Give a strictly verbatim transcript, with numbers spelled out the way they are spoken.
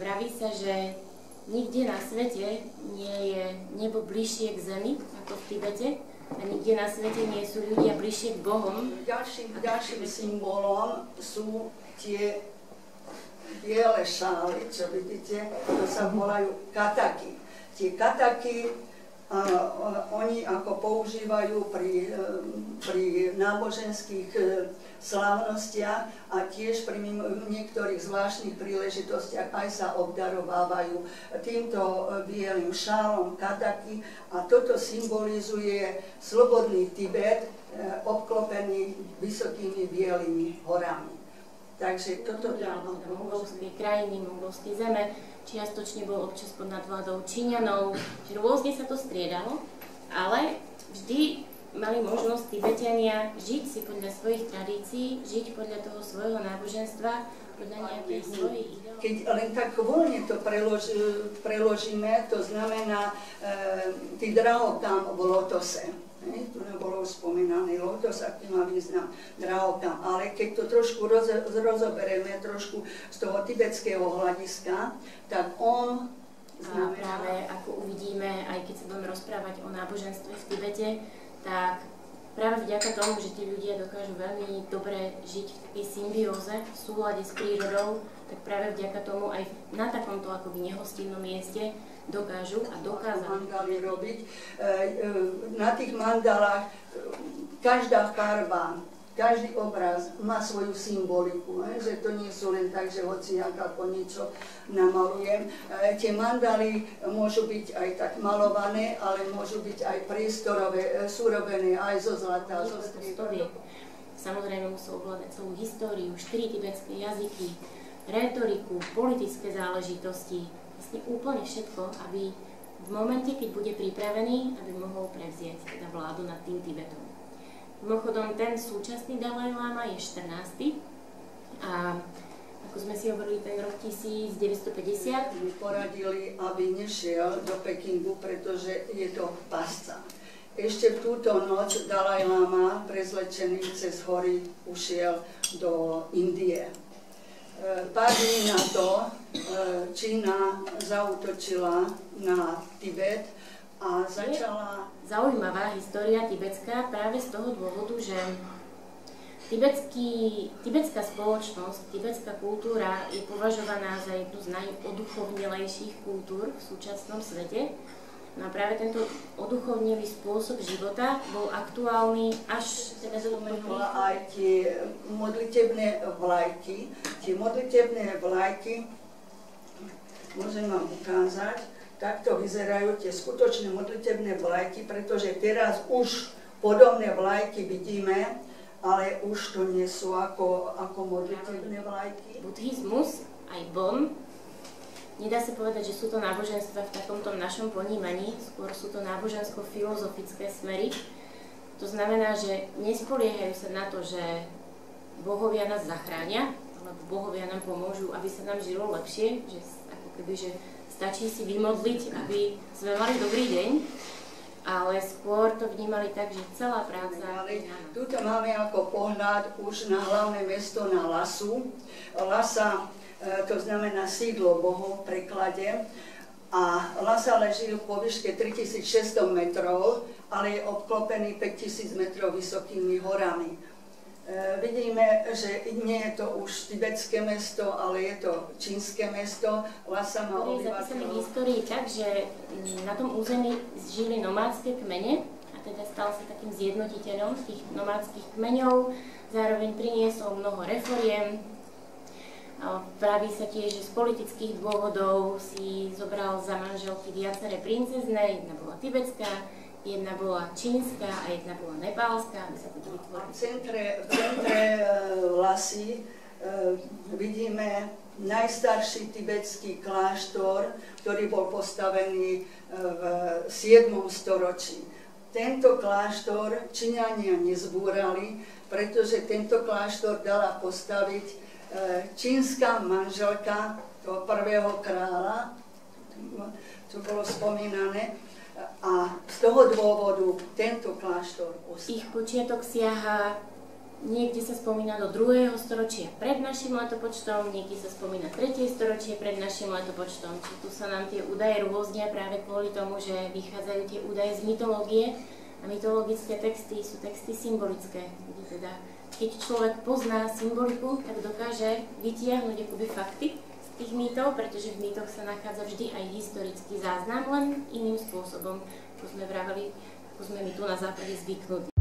vraví sa, že nikde na svete nie je nebo bližšie k zemi ako v Tibete a nikde na svete nie sú ľudia bližšie k Bohom. Ďalším, ďalším symbolom sú tie biele šály, čo vidíte, to sa volajú kataky. Tie kataky a, a, oni ako používajú pri, pri náboženských slávnostiach a tiež pri niektorých zvláštnych príležitostiach aj sa obdarovávajú týmto bielým šálom kataky a toto symbolizuje slobodný Tibet obklopený vysokými bielými horami. Takže toto je mongolské krajiny, mongolské zeme, čiastočne bol občas pod nadvládou Číňanov, že rôzne sa to striedalo, ale vždy mali možnosť Tibetania žiť si podľa svojich tradícií, žiť podľa toho svojho náboženstva, podľa nejakej svojej ideológie. Keď len tak voľne to prelož, preložíme, to znamená, e, tí drahokam v lotose. Ne? Tu nebolo spomínaný lotos, aký má význam drahokam. Ale keď to trošku roz, rozoberieme, trošku z toho tibetského hľadiska, tak on znamená... A práve ako uvidíme, aj keď sa budeme rozprávať o náboženstve v Tibete, tak práve vďaka tomu, že tí ľudia dokážu veľmi dobre žiť v takej symbióze, v súlade s prírodou, tak práve vďaka tomu aj na takomto akoby nehostinnom mieste dokážu a dokázali mandály robiť. Na tých mandálach každá farba, každý obraz má svoju symboliku, že to nie sú len tak, že hociak ako niečo namalujem. Tie mandály môžu byť aj tak malované, ale môžu byť aj priestorové, sú robené aj zo zlata, zo striebra. Samozrejme musel ovládať celú históriu, štyri tibetské jazyky, retoriku, politické záležitosti, vlastne úplne všetko, aby v momente, keď bude pripravený, aby mohol prevziať teda vládu nad tým Tibetom. Mimochodom, ten súčasný Dalaj Lama je štrnásty a ako sme si hovorili, ten rok tisícdeväťstopäťdesiat mi poradili, aby nešiel do Pekingu, pretože je to pasca. Ešte v túto noc Dalaj Lama, prezlečený cez hory, ušiel do Indie. Pár dní na to Čína zaútočila na Tibet a začala... Zaujímavá história tibetská práve z toho dôvodu, že tibetský, tibetská spoločnosť, tibetská kultúra je považovaná za jednu z najoduchovnelejších kultúr v súčasnom svete. No a práve tento oduchovnelý spôsob života bol aktuálny až teda do spomenula aj tie modlitebné vlajky. Tie modlitebné vlajky, môžem vám ukázať, takto vyzerajú tie skutočné modlitebné vlajky, pretože teraz už podobné vlajky vidíme, ale už to nie sú ako, ako modlitebné vlajky. Buddhizmus, aj Bon, nedá sa povedať, že sú to náboženstva v takomto našom ponímaní, skôr sú to nábožensko-filozofické smery. To znamená, že nespoliehajú sa na to, že bohovia nás zachránia, alebo bohovia nám pomôžu, aby sa nám žilo lepšie, že ako keby, že stačí si vymodliť, aby sme mali dobrý deň, ale skôr to vnímali tak, že celá práca... Tuto máme ako pohľad už na hlavné mesto, na Lasu. Lhasa, to znamená sídlo bohov v preklade. A Lhasa leží po výške tritisícšesťsto metrov, ale je obklopený päťtisíc metrov vysokými horami. E, vidíme, že nie je to už tibetské mesto, ale je to čínske mesto. Lhasa má obyvateľov. Je zapísané v histórii tak, že na tom území žili nomádske kmene a teda stal sa takým zjednotiteľom tých nomádskych kmeňov. Zároveň priniesol mnoho reforiem. Praví sa tiež, že z politických dôvodov si zobral za manželky viaceré princezné. Jedna bola tibetská, jedna bola čínska a jedna bola nepálska, aby sa to vytvorilo. V centre, v centre Lhasy vidíme najstarší tibetský kláštor, ktorý bol postavený v siedmom storočí. Tento kláštor Číňania nezbúrali, pretože tento kláštor dala postaviť čínska manželka toho prvého kráľa, čo bolo spomínané, a z toho dôvodu tento kláštor ostal. Ich počiatok siaha Niekde sa spomína do druhého storočia pred našim letopočtom, niekde sa spomína tretie storočie pred našim letopočtom. Čiže tu sa nám tie údaje rôznia práve kvôli tomu, že vychádzajú tie údaje z mytológie a mytologické texty sú texty symbolické. Teda, keď človek pozná symboliku, tak dokáže vytiahnuť akoby fakty z tých mýtov, pretože v mýtoch sa nachádza vždy aj historický záznam, len iným spôsobom, ako sme vraveli, ako sme my tu na západe zvyknutí.